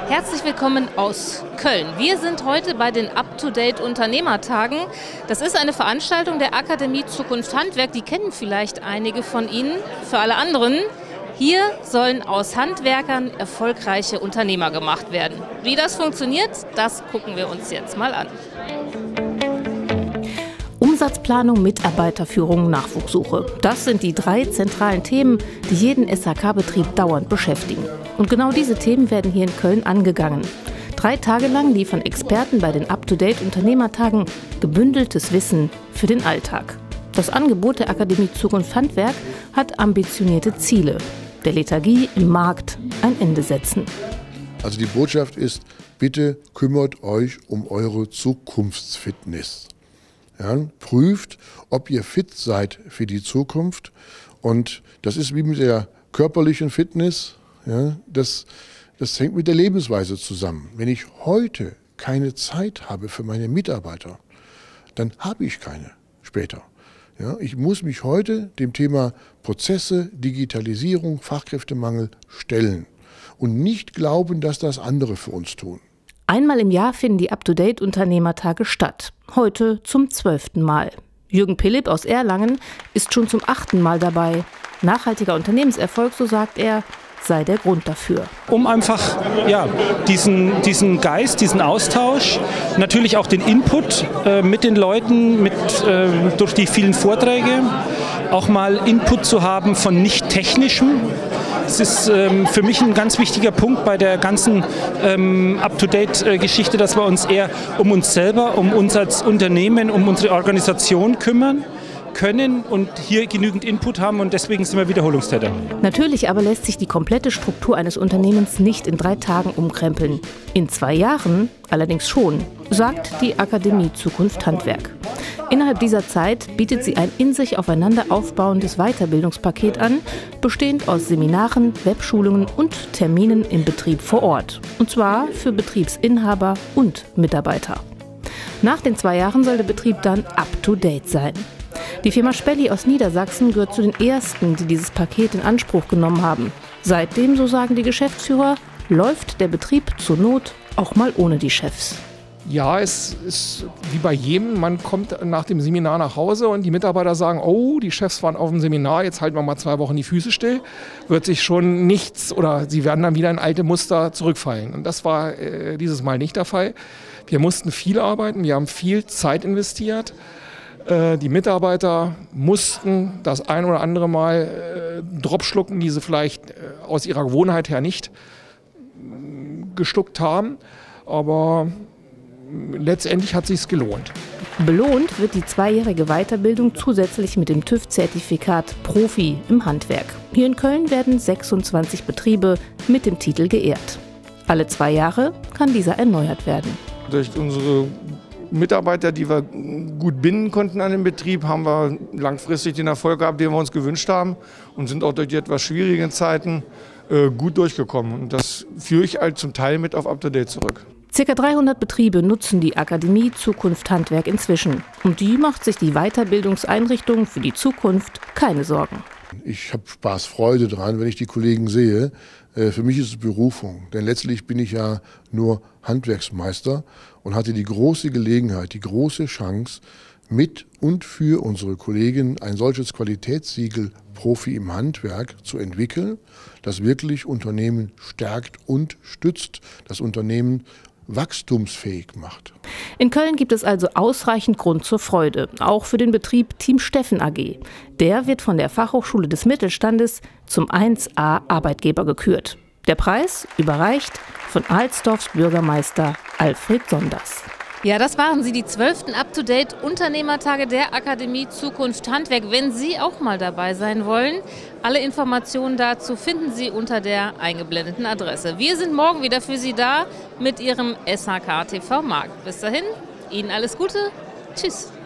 Herzlich willkommen aus Köln. Wir sind heute bei den Up-to-Date Unternehmertagen. Das ist eine Veranstaltung der Akademie Zukunft Handwerk. Die kennen vielleicht einige von Ihnen. Für alle anderen, hier sollen aus Handwerkern erfolgreiche Unternehmer gemacht werden. Wie das funktioniert, das gucken wir uns jetzt mal an. Umsatzplanung, Mitarbeiterführung, Nachwuchssuche. Das sind die 3 zentralen Themen, die jeden SHK-Betrieb dauernd beschäftigen. Und genau diese Themen werden hier in Köln angegangen. 3 Tage lang liefern Experten bei den Up-to-Date Unternehmertagen gebündeltes Wissen für den Alltag. Das Angebot der Akademie Zukunft Handwerk hat ambitionierte Ziele. Der Lethargie im Markt ein Ende setzen. Also die Botschaft ist, bitte kümmert euch um eure Zukunftsfitness. Ja, prüft, ob ihr fit seid für die Zukunft. Und das ist wie mit der körperlichen Fitness. Ja, das hängt mit der Lebensweise zusammen. Wenn ich heute keine Zeit habe für meine Mitarbeiter, dann habe ich keine später. Ja, ich muss mich heute dem Thema Prozesse, Digitalisierung, Fachkräftemangel stellen und nicht glauben, dass das andere für uns tun. Einmal im Jahr finden die Up-to-Date-Unternehmertage statt. Heute zum 12. Mal. Jürgen Pillip aus Erlangen ist schon zum 8. Mal dabei. Nachhaltiger Unternehmenserfolg, so sagt er, sei der Grund dafür. Um einfach diesen Geist, diesen Austausch, natürlich auch den Input mit den Leuten, durch die vielen Vorträge, auch mal Input zu haben von nicht technischem. Es ist für mich ein ganz wichtiger Punkt bei der ganzen Up-to-Date-Geschichte, dass wir uns eher um uns selber, um uns als Unternehmen, um unsere Organisation kümmern können und hier genügend Input haben, und deswegen sind wir Wiederholungstäter. Natürlich aber lässt sich die komplette Struktur eines Unternehmens nicht in 3 Tagen umkrempeln. In 2 Jahren allerdings schon, sagt die Akademie Zukunft Handwerk. Innerhalb dieser Zeit bietet sie ein in sich aufeinander aufbauendes Weiterbildungspaket an, bestehend aus Seminaren, Webschulungen und Terminen im Betrieb vor Ort. Und zwar für Betriebsinhaber und Mitarbeiter. Nach den 2 Jahren soll der Betrieb dann up-to-date sein. Die Firma Spelli aus Niedersachsen gehört zu den ersten, die dieses Paket in Anspruch genommen haben. Seitdem, so sagen die Geschäftsführer, läuft der Betrieb zur Not auch mal ohne die Chefs. Ja, es ist wie bei jedem, man kommt nach dem Seminar nach Hause und die Mitarbeiter sagen, oh, die Chefs waren auf dem Seminar, jetzt halten wir mal 2 Wochen die Füße still, wird sich schon nichts, oder sie werden dann wieder in alte Muster zurückfallen. Und das war dieses Mal nicht der Fall. Wir mussten viel arbeiten, wir haben viel Zeit investiert. Die Mitarbeiter mussten das ein oder andere Mal Drop schlucken, die sie vielleicht aus ihrer Gewohnheit her nicht geschluckt haben. Aber letztendlich hat es sich gelohnt. Belohnt wird die 2-jährige Weiterbildung zusätzlich mit dem TÜV-Zertifikat Profi im Handwerk. Hier in Köln werden 26 Betriebe mit dem Titel geehrt. Alle 2 Jahre kann dieser erneuert werden. Durch unsere Mitarbeiter, die wir gut binden konnten an den Betrieb, haben wir langfristig den Erfolg gehabt, den wir uns gewünscht haben, und sind auch durch die etwas schwierigen Zeiten gut durchgekommen. Und das führe ich halt zum Teil mit auf Up-to-Date zurück. Circa 300 Betriebe nutzen die Akademie Zukunft Handwerk inzwischen. Und die macht sich die Weiterbildungseinrichtung für die Zukunft keine Sorgen. Ich habe Spaß, Freude dran, wenn ich die Kollegen sehe. Für mich ist es Berufung, denn letztlich bin ich ja nur Handwerksmeister und hatte die große Gelegenheit, die große Chance, mit und für unsere Kollegen ein solches Qualitätssiegel Profi im Handwerk zu entwickeln, das wirklich Unternehmen stärkt und stützt, das Unternehmen wachstumsfähig macht. In Köln gibt es also ausreichend Grund zur Freude, auch für den Betrieb Team Steffen AG. Der wird von der Fachhochschule des Mittelstandes zum 1A Arbeitgeber gekürt. Der Preis überreicht von Alsdorfs Bürgermeister Alfred Sonders. Ja, das waren sie, die 12. Up-to-Date Unternehmertage der Akademie Zukunft Handwerk. Wenn Sie auch mal dabei sein wollen, alle Informationen dazu finden Sie unter der eingeblendeten Adresse. Wir sind morgen wieder für Sie da mit Ihrem SHK TV Markt. Bis dahin, Ihnen alles Gute. Tschüss.